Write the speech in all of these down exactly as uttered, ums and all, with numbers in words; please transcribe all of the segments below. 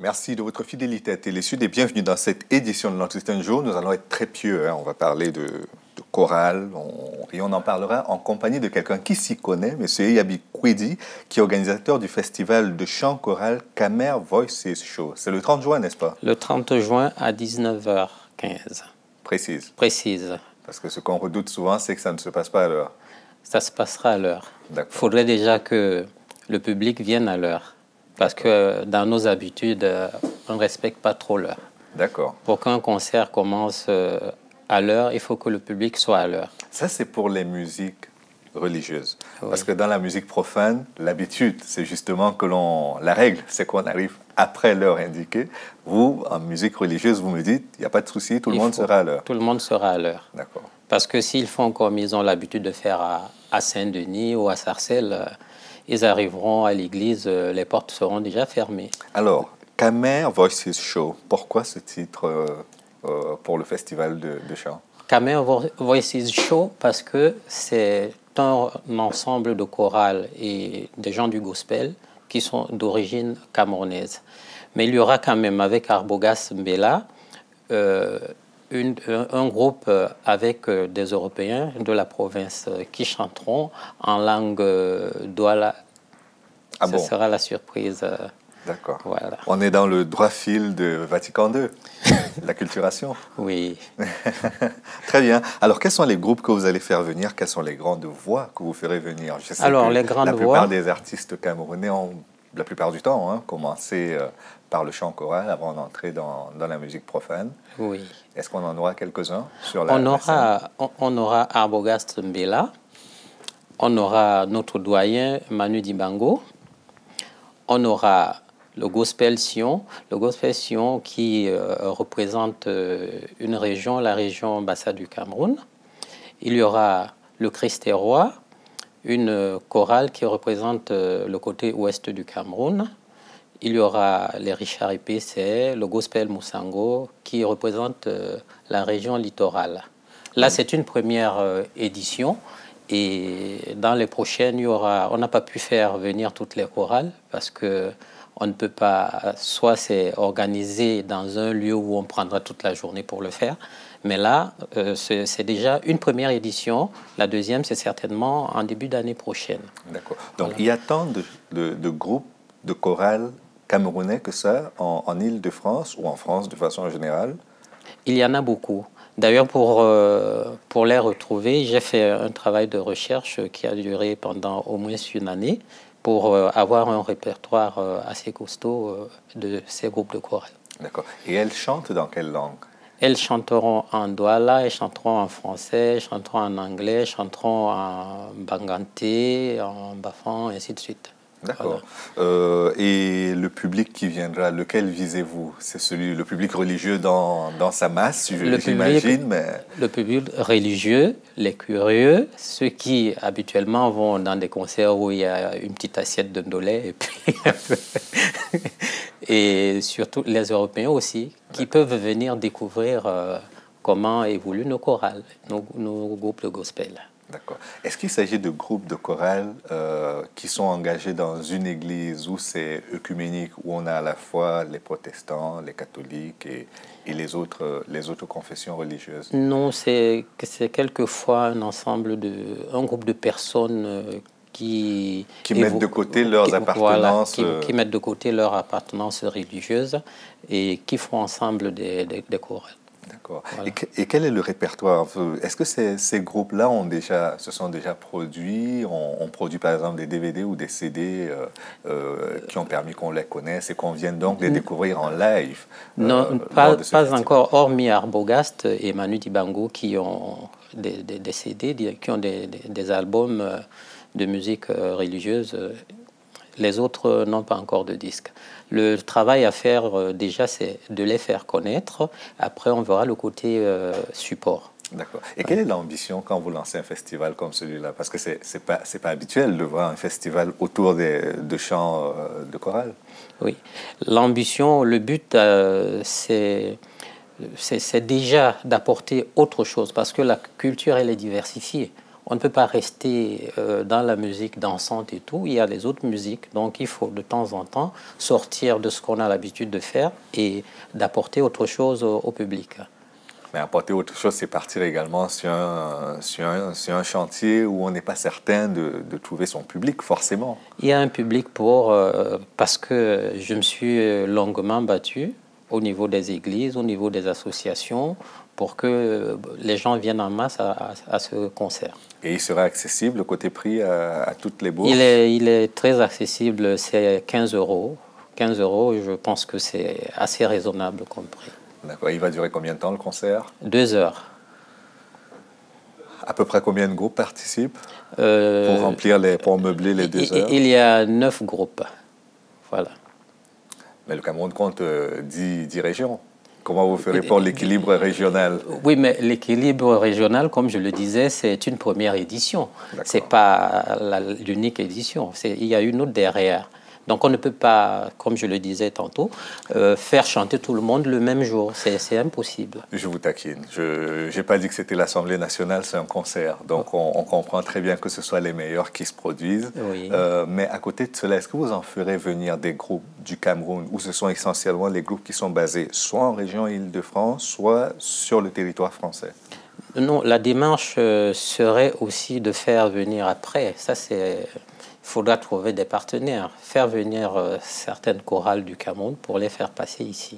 Merci de votre fidélité à Télé Sud et bienvenue dans cette édition de l'Entretien du jour. Nous allons être très pieux, hein. On va parler de, de chorale on, et on en parlera en compagnie de quelqu'un qui s'y connaît, M. Yabi Kwedi, qui est organisateur du festival de chant choral Kamer Voices Show. C'est le trente juin, n'est-ce pas? Le trente juin à dix-neuf heures quinze. Précise. Précise. Parce que ce qu'on redoute souvent, c'est que ça ne se passe pas à l'heure. Ça se passera à l'heure. Il faudrait déjà que le public vienne à l'heure. Parce que dans nos habitudes, on ne respecte pas trop l'heure. D'accord. Pour qu'un concert commence à l'heure, il faut que le public soit à l'heure. Ça, c'est pour les musiques religieuses. Oui. Parce que dans la musique profane, l'habitude, c'est justement que l'on... La règle, c'est qu'on arrive après l'heure indiquée. Vous, en musique religieuse, vous me dites, il n'y a pas de souci, tout le il monde faut, sera à l'heure. Tout le monde sera à l'heure. D'accord. Parce que s'ils font comme ils ont l'habitude de faire à, à Saint-Denis ou à Sarcelles, ils arriveront à l'église, les portes seront déjà fermées. Alors, Kamer Voices Show, pourquoi ce titre euh, euh, pour le festival de, de chant? Kamer Voices Show parce que c'est un ensemble de chorales et des gens du gospel qui sont d'origine camerounaise. Mais il y aura quand même avec Arbogast Mbella euh, une, un groupe avec des Européens de la province qui chanteront en langue douala. Ah Ce bon? sera la surprise. D'accord. Voilà. On est dans le droit fil de Vatican deux, l'acculturation. Oui. Très bien. Alors, quels sont les groupes que vous allez faire venir? Quelles sont les grandes voix que vous ferez venir? Je sais Alors, que les grandes la plupart voix... des artistes camerounais ont, la plupart du temps, hein, commencé euh, par le chant choral avant d'entrer dans, dans la musique profane. Oui. Est-ce qu'on en aura quelques-uns sur la, on aura, la scène? on, on aura Arbogast Mbella, on aura notre doyen Manu Dibango, on aura le Gospel Sion, le Gospel Sion qui euh, représente euh, une région, la région Bassa du Cameroun. Il y aura le Christ est roi, une chorale qui représente euh, le côté ouest du Cameroun. Il y aura les Richard E P C, le Gospel Moussango qui représente euh, la région littorale. Là, c'est une première euh, édition. Et dans les prochaines, il y aura, on n'a pas pu faire venir toutes les chorales parce que on ne peut pas, soit c'est organisé dans un lieu où on prendra toute la journée pour le faire, mais là, euh, c'est déjà une première édition. La deuxième, c'est certainement en début d'année prochaine. D'accord. Donc, voilà. Il y a tant de, de, de groupes de chorales camerounais que ça en, en Île-de-France ou en France de façon générale? Il y en a beaucoup. D'ailleurs, pour, euh, pour les retrouver, j'ai fait un travail de recherche qui a duré pendant au moins une année pour euh, avoir un répertoire euh, assez costaud euh, de ces groupes de chorales. D'accord. Et elles chantent dans quelle langue? Elles chanteront en douala, elles chanteront en français, elles chanteront en anglais, elles chanteront en banganté, en bafan, et ainsi de suite. D'accord. Voilà. Euh, et le public qui viendra, lequel visez-vous? C'est celui, le public religieux dans, dans sa masse, j'imagine, mais... Le public religieux, les curieux, ceux qui habituellement vont dans des concerts où il y a une petite assiette de ndolé, et puis... et surtout les Européens aussi, qui peuvent venir découvrir euh, comment évoluent nos chorales, nos, nos groupes de gospel. D'accord. Est-ce qu'il s'agit de groupes de chorales euh, qui sont engagés dans une église où c'est œcuménique, où on a à la fois les protestants, les catholiques et, et les, autres, les autres confessions religieuses? Non, c'est quelquefois un ensemble de, un groupe de personnes euh, qui... Qui mettent de côté leurs qui, appartenances... Voilà, qui, qui mettent de côté leur appartenance religieuse et qui font ensemble des, des, des chorales. D'accord. Voilà. Et, et quel est le répertoire? Est-ce que ces, ces groupes-là ont déjà, se sont déjà produits, ont, ont produit par exemple des D V D ou des C D euh, euh, qui ont permis qu'on les connaisse et qu'on vienne donc les découvrir en live? Non, euh, pas, pas encore, hormis Arbogast et Manu Dibango qui ont des, des, des C D, qui ont des, des, des albums de musique religieuse. Les autres n'ont pas encore de disques. Le travail à faire euh, déjà, c'est de les faire connaître. Après, on verra le côté euh, support. D'accord. Et ouais. Quelle est l'ambition quand vous lancez un festival comme celui-là? Parce que c'est c'est pas c'est pas habituel de voir un festival autour des, de chants euh, de chorale. Oui. L'ambition, le but, euh, c'est c'est déjà d'apporter autre chose parce que la culture, elle est diversifiée. on ne peut pas rester euh, dans la musique dansante et tout. Il y a les autres musiques. Donc, il faut de temps en temps sortir de ce qu'on a l'habitude de faire et d'apporter autre chose au, au public. Mais apporter autre chose, c'est partir également sur un, sur un, sur un chantier où on n'est pas certain de, de trouver son public, forcément. Il y a un public pour... Euh, parce que je me suis longuement battu au niveau des églises, au niveau des associations, pour que les gens viennent en masse à, à, à ce concert. Et il sera accessible, le côté prix, à, à toutes les bourses? Il est, il est très accessible, c'est quinze euros. quinze euros, je pense que c'est assez raisonnable comme prix. D'accord. Il va durer combien de temps, le concert? Deux heures. À peu près combien de groupes participent euh, pour remplir les, pour meubler les deux heures? Il y a neuf groupes. Voilà. Mais le Cameroun compte euh, dix, dix régions. Comment vous ferez pour l'équilibre régional? Oui, mais l'équilibre régional, comme je le disais, c'est une première édition. Ce n'est pas l'unique édition. Il y a une autre derrière. Donc on ne peut pas, comme je le disais tantôt, euh, faire chanter tout le monde le même jour. C'est impossible. Je vous taquine. Je n'ai pas dit que c'était l'Assemblée nationale, c'est un concert. Donc on, on comprend très bien que ce soit les meilleurs qui se produisent. Oui. Euh, mais à côté de cela, est-ce que vous en ferez venir des groupes du Cameroun où ce sont essentiellement les groupes qui sont basés soit en région Île-de-France, soit sur le territoire français? Non, la démarche euh, serait aussi de faire venir après. Ça, c'est... Il faudra trouver des partenaires, faire venir euh, certaines chorales du Cameroun pour les faire passer ici.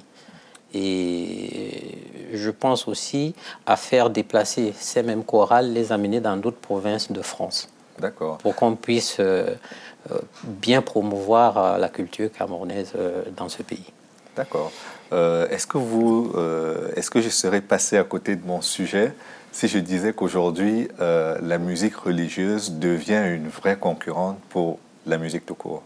Et je pense aussi à faire déplacer ces mêmes chorales, les amener dans d'autres provinces de France. D'accord. Pour qu'on puisse euh, euh, bien promouvoir euh, la culture camerounaise euh, dans ce pays. D'accord. Euh, est-ce que vous, euh, est-ce que je serais passé à côté de mon sujet si je disais qu'aujourd'hui, euh, la musique religieuse devient une vraie concurrente pour la musique tout court?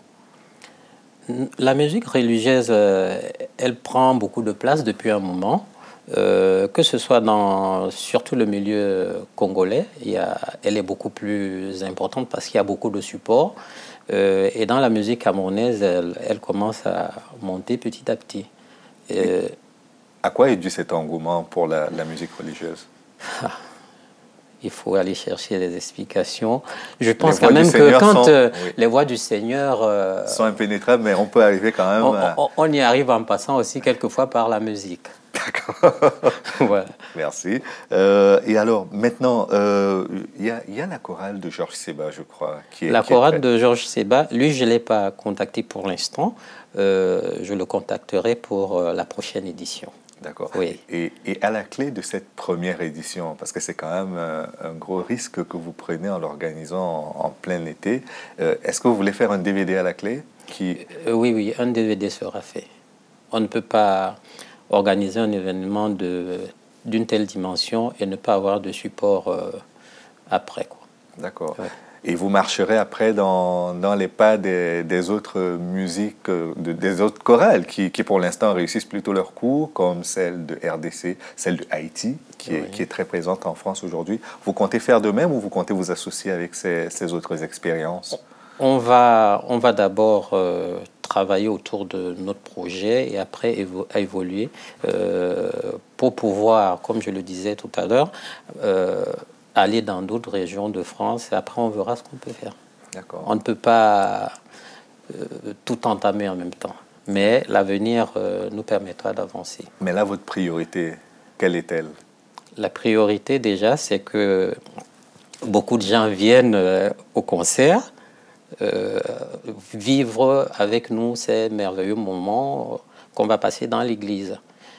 La musique religieuse, euh, elle prend beaucoup de place depuis un moment, euh, que ce soit dans surtout le milieu congolais, il y a, elle est beaucoup plus importante parce qu'il y a beaucoup de support. Euh, et dans la musique camerounaise, elle, elle commence à monter petit à petit. Euh, à quoi est dû cet engouement pour la, la musique religieuse? Ah, il faut aller chercher des explications. Je pense quand même que quand sont, euh, oui. les voix du Seigneur euh, sont impénétrables, mais on peut arriver quand même on, à... on, on y arrive en passant aussi quelquefois par la musique. D'accord. Voilà. Merci. Euh, et alors, maintenant, il euh, y, y a la chorale de Georges Seba, je crois. Qui est, la qui chorale est très... de Georges Seba, lui, je ne l'ai pas contacté pour l'instant. Euh, je le contacterai pour euh, la prochaine édition. D'accord. Oui. Et, et à la clé de cette première édition, parce que c'est quand même un, un gros risque que vous prenez en l'organisant en, en plein été, euh, est-ce que vous voulez faire un D V D à la clé qui... euh, Oui, oui, un D V D sera fait. On ne peut pas organiser un événement d'une telle dimension et ne pas avoir de support euh, après, quoi. D'accord. Ouais. Et vous marcherez après dans, dans les pas des, des autres musiques, de, des autres chorales qui, qui pour l'instant réussissent plutôt leur coup, comme celle de R D C, celle de Haïti, qui, oui. est, qui est très présente en France aujourd'hui. Vous comptez faire de même ou vous comptez vous associer avec ces, ces autres expériences? On va, on va d'abord euh, travailler autour de notre projet et après évo évoluer euh, pour pouvoir, comme je le disais tout à l'heure, euh, aller dans d'autres régions de France et après on verra ce qu'on peut faire. On ne peut pas euh, tout entamer en même temps, mais l'avenir euh, nous permettra d'avancer. Mais là, votre priorité, quelle est-elle? La priorité déjà, c'est que beaucoup de gens viennent euh, au concert, euh, vivre avec nous ces merveilleux moments qu'on va passer dans l'église.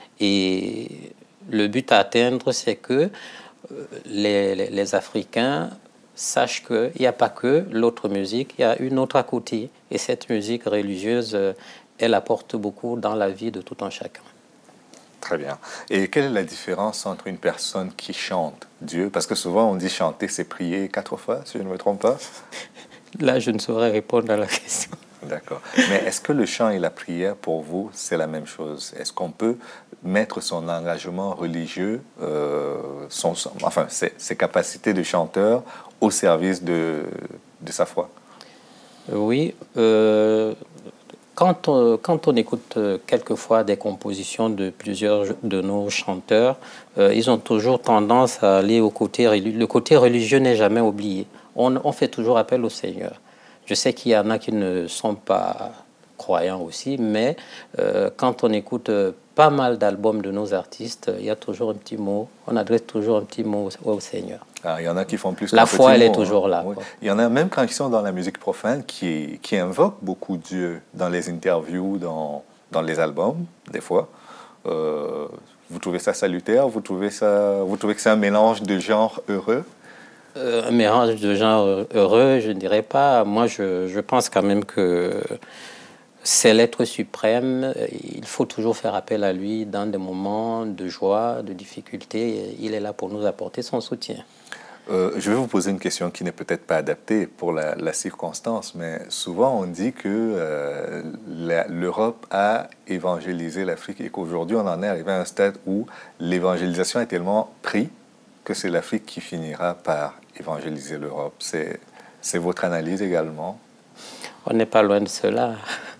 Et le but à atteindre, c'est que Les, les, les Africains sachent qu'il n'y a pas que l'autre musique, il y a une autre à côté. Et cette musique religieuse, elle apporte beaucoup dans la vie de tout un chacun. Très bien. Et quelle est la différence entre une personne qui chante Dieu? Parce que souvent on dit chanter, c'est prier quatre fois, si je ne me trompe pas. Là, je ne saurais répondre à la question. D'accord. Mais est-ce que le chant et la prière, pour vous, c'est la même chose? Est-ce qu'on peut mettre son engagement religieux, euh, son, son, enfin, ses, ses capacités de chanteur au service de, de sa foi? Oui. Euh, quand, on, quand on écoute euh, quelquefois des compositions de plusieurs de nos chanteurs, euh, ils ont toujours tendance à aller au côté religieux. Le côté religieux n'est jamais oublié. On, on fait toujours appel au Seigneur. Je sais qu'il y en a qui ne sont pas croyants aussi, mais euh, quand on écoute euh, pas mal d'albums de nos artistes, il y a toujours un petit mot, on adresse toujours un petit mot au, au Seigneur. Ah, il y en a qui font plus La foi, elle mot, est toujours hein. là. Oui. Il y en a même quand ils sont dans la musique profane qui, qui invoquent beaucoup Dieu dans les interviews, dans, dans les albums, des fois. Euh, vous trouvez ça salutaire? Vous trouvez, ça, vous trouvez que c'est un mélange de genres heureux? Euh, un mélange de genres heureux, je ne dirais pas. Moi, je, je pense quand même que c'est l'être suprême. Il faut toujours faire appel à lui dans des moments de joie, de difficulté. Il est là pour nous apporter son soutien. Euh, je vais vous poser une question qui n'est peut-être pas adaptée pour la, la circonstance, mais souvent on dit que euh, l'Europe a évangélisé l'Afrique et qu'aujourd'hui on en est arrivé à un stade où l'évangélisation est tellement pris que c'est l'Afrique qui finira par évangéliser l'Europe. C'est, c'est votre analyse également? On n'est pas loin de cela.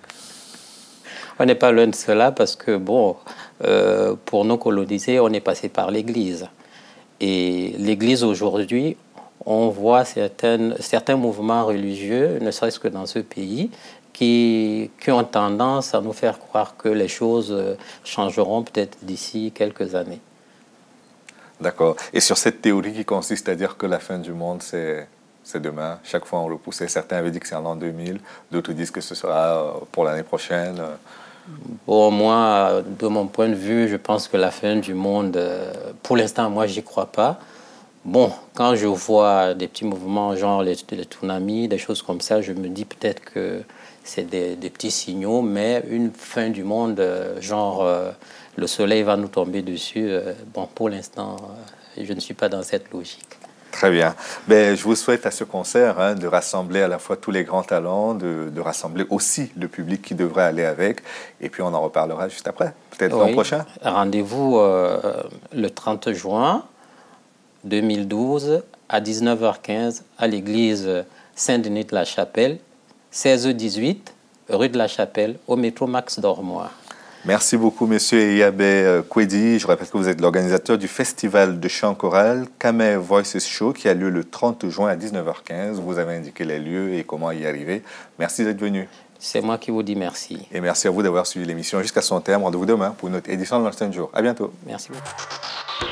On n'est pas loin de cela parce que, bon, euh, pour nous coloniser, on est passé par l'Église. Et l'Église aujourd'hui, on voit certaines, certains mouvements religieux, ne serait-ce que dans ce pays, qui, qui ont tendance à nous faire croire que les choses changeront peut-être d'ici quelques années. D'accord. Et sur cette théorie qui consiste à dire que la fin du monde, c'est, c'est demain, chaque fois on repoussait. Certains avaient dit que c'est en l'an deux mille, d'autres disent que ce sera pour l'année prochaine. Bon, moi, de mon point de vue, je pense que la fin du monde, pour l'instant, moi, j'y crois pas. Bon, quand je vois des petits mouvements, genre les, les tsunamis, des choses comme ça, je me dis peut-être que c'est des, des petits signaux, mais une fin du monde, genre euh, le soleil va nous tomber dessus, euh, bon, pour l'instant, euh, je ne suis pas dans cette logique. Très bien. Ben, je vous souhaite à ce concert hein, de rassembler à la fois tous les grands talents, de, de rassembler aussi le public qui devrait aller avec. Et puis, on en reparlera juste après, peut-être oui. l'an prochain. Rendez-vous euh, le trente juin deux mille douze à dix-neuf heures quinze à l'église Saint-Denis de la Chapelle, seize dix-huit, rue de la Chapelle, au métro Max Dormois. Merci beaucoup, monsieur Eyabe Kwedi. Je rappelle que vous êtes l'organisateur du festival de chant choral Kamé Voices Show qui a lieu le trente juin à dix-neuf heures quinze. Vous avez indiqué les lieux et comment y arriver. Merci d'être venu. C'est moi qui vous dis merci. Et merci à vous d'avoir suivi l'émission jusqu'à son terme. Rendez-vous demain pour une autre édition de l'Instant Jour. À bientôt. Merci beaucoup.